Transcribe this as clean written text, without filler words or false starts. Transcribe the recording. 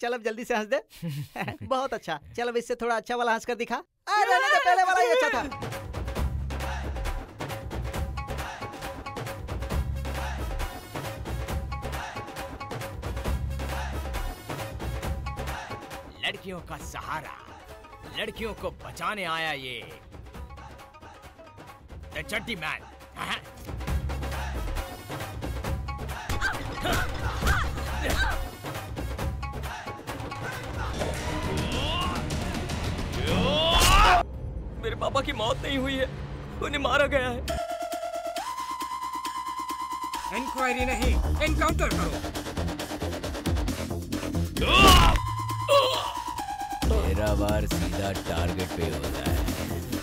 चल अब जल्दी से हंस दे। बहुत अच्छा, चल अब इससे थोड़ा अच्छा वाला हंस कर दिखा। अरे नहीं, पहले वाला ही अच्छा था। लड़कियों का सहारा, लड़कियों को बचाने आया ये द चड्डी मैन। मेरे पापा की मौत नहीं हुई है, उन्हें मारा गया है। इंक्वायरी नहीं, एनकाउंटर करो। मेरा वार सीधा टारगेट पे होता है।